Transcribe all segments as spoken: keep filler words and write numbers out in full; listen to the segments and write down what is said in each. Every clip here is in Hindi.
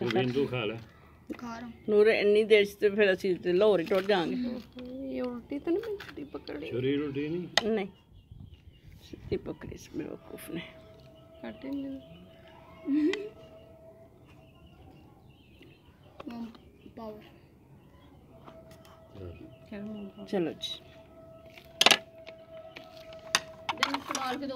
बिंदु खा ले खा रहा हूं नूर इतनी देर से फिर असि लाहौर ही टुट जाएंगे। ये उल्टी तो नहीं छुरी पकड़ी छुरी उल्टी नहीं नहीं सीधी पकड़ी इस बेवकूफ ने काटे नहीं मम पावर चलो जी दिन मार के दो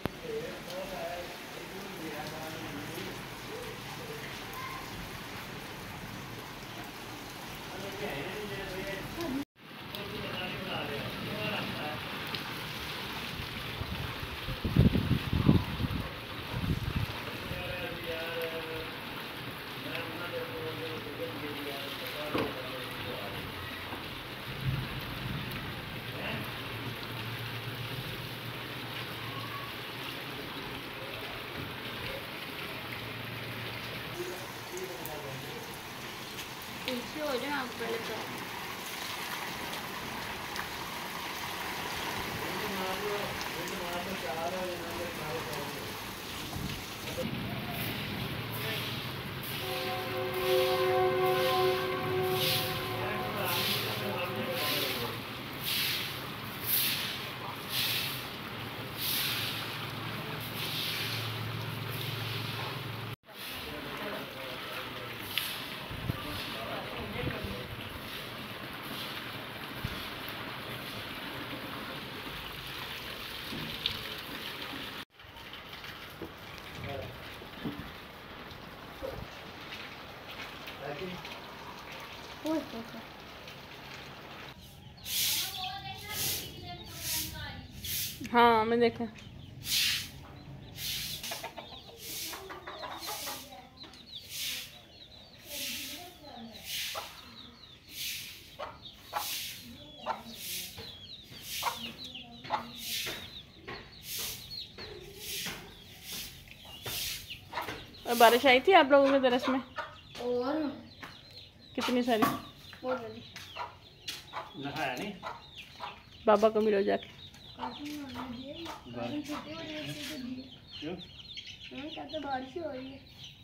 पीछे हो जाए आप पहले तो हाँ मैं देखा और बारिश आई थी आप लोगों के दरस में और कितनी सारी बहुत बड़ी नहाया नहीं बाबा को मिलो जाके क्यों कहते बारिश हो रही है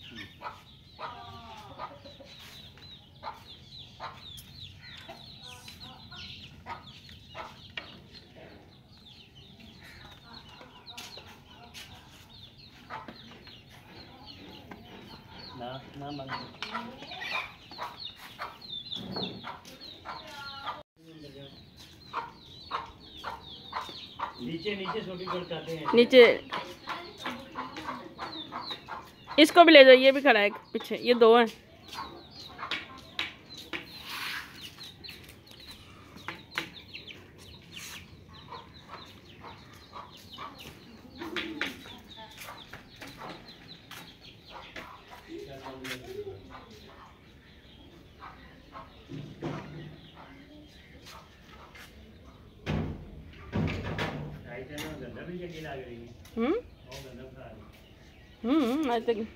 ना ना मन नीचे नीचे छोटी कर जाते हैं नीचे इसको भी ले जाओ ये भी खड़ा है पीछे ये दो हैं हम्म हम्म आज तक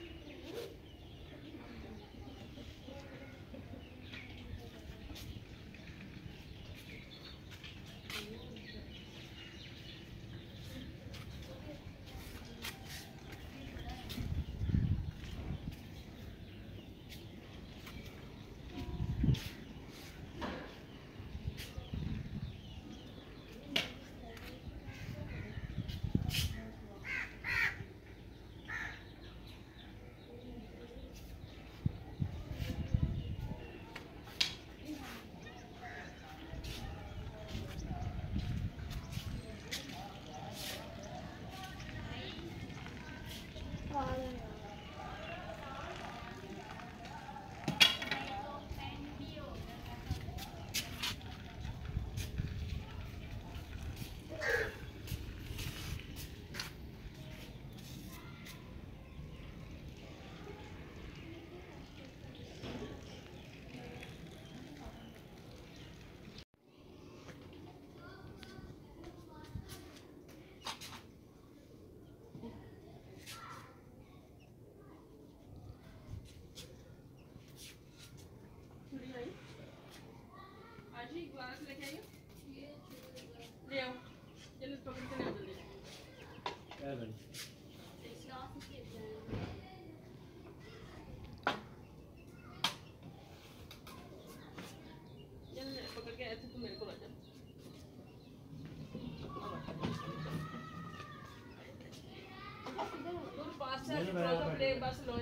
बस लो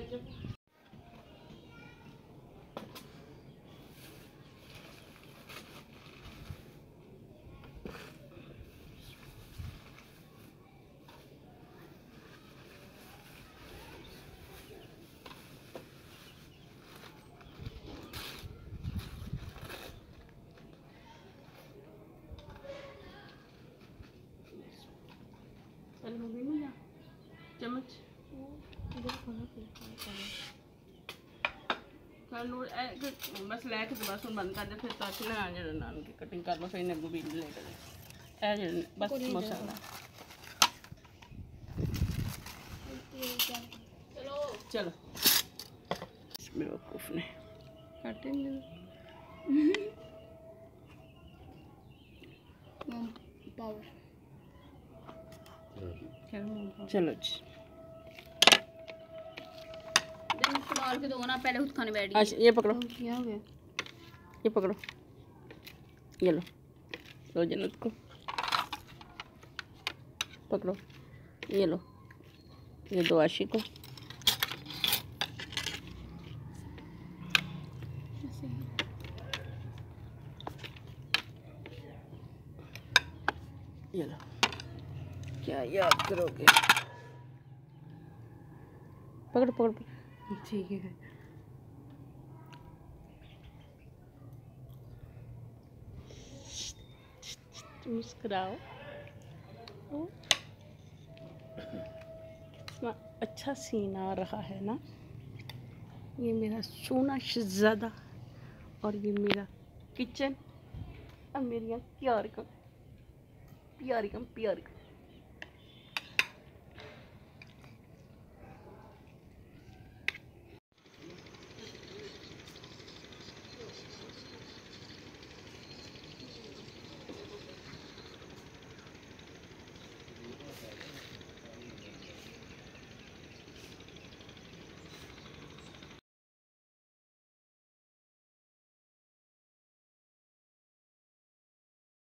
चम्मच बस लैके तो बस हम बंद कर दे फिर तक लगा जो नान की कटिंग कर लो फिर नगू भी ले कर ए जो बस मसाला चलो चलो बेवकूफ ने काटे पावर चलो जी डाल के दो ना पहले खुद खाने बैठ अच्छा ये पकड़ो क्या हो गया ये पकड़ो ये लो लो जन्नत को पकड़ो ये लो ये दो आशी को ये लो क्या याद करोगे पकड़ पकड़ ठीक है मुस्कुराओ अच्छा सीन आ रहा है ना। ये मेरा सोना शहजादा और ये मेरा किचन और मेरी प्यार का प्यार का प्यार का